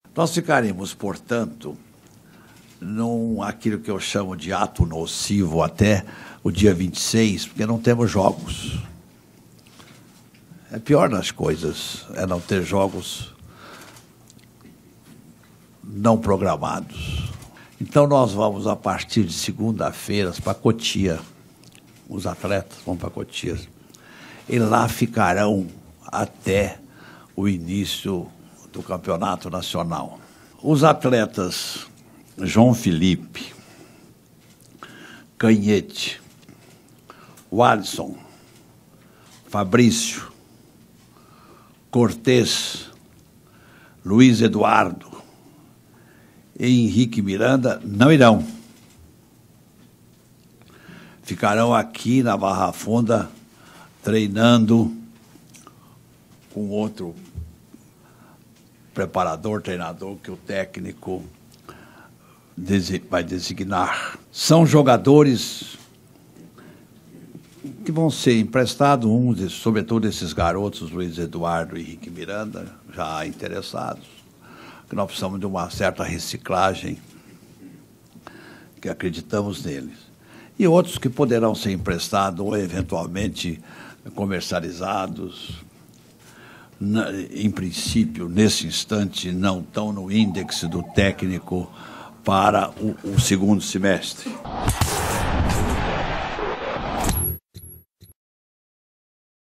Nós ficaremos, portanto, aquilo que eu chamo de ato nocivo até o dia 26, porque não temos jogos. É pior das coisas, é não ter jogos não programados. Então nós vamos, a partir de segunda-feira, para Cotia. Os atletas vão para Cotia. E lá ficarão até o início do campeonato nacional. Os atletas João Felipe, Canhete, Alisson, Fabrício, Cortez, Luiz Eduardo e Henrique Miranda não irão. Ficarão aqui na Barra Funda treinando com outro preparador, treinador que o técnico vai designar. São jogadores que vão ser emprestados, sobretudo esses garotos, Luiz Eduardo e Henrique Miranda, já interessados, que nós precisamos de uma certa reciclagem, que acreditamos neles. E outros que poderão ser emprestados ou eventualmente comercializados. Em princípio, nesse instante, não estão no índice do técnico para o segundo semestre.